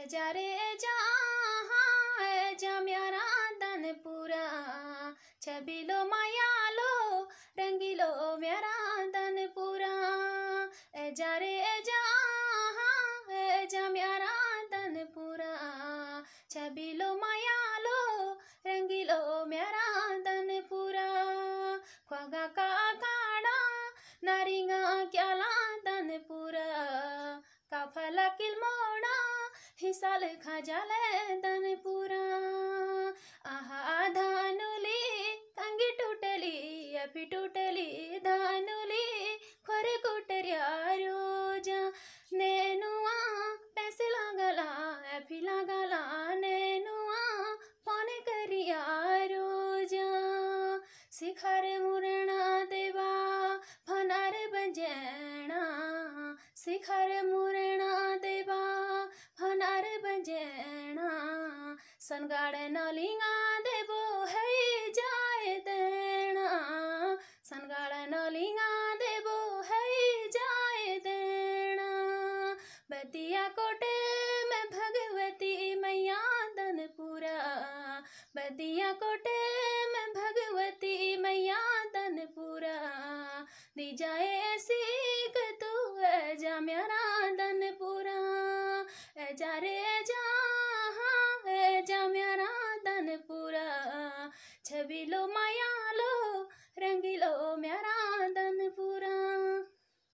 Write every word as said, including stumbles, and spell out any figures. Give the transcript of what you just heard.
जा रे जहाँ ए जा म्यारा दनपुरा छबिलो मायालो रंगीलो म्यारा दनपुरा ए जा रे जहाँ ए जा म्यारा दनपुरा छबिलो मायालो रंगीलो म्यारा दनपुरा ख्वागा का काड़ा नारिंगा क्याला दनपुरा काफला किलमोड़ा हिसाल खाजाले दनपुरा आहा धानुली कंगी टूटली अभी टूटली धानुली खोरे कुटरिया रोजा नेनुआ पैसे लागला अभी लागला नेनुआ पाने करिया रोजा सिखार मुरना देवा फनार बजेना सिखार मुरना देवा फनार बजेना सनगाड़ नलिंगा देवो है जाए देना सनगाड़ नलिंगा देवो है जाए देना बदिया कोटे में भगवती मैया दनपुरा बदिया कोटे में भगवती मैया दनपुरा दी जाए सीख तू ए जा म्यारा दनपुरा ए जा रे जहाँ ए जा म्यारा दनपुरा छवि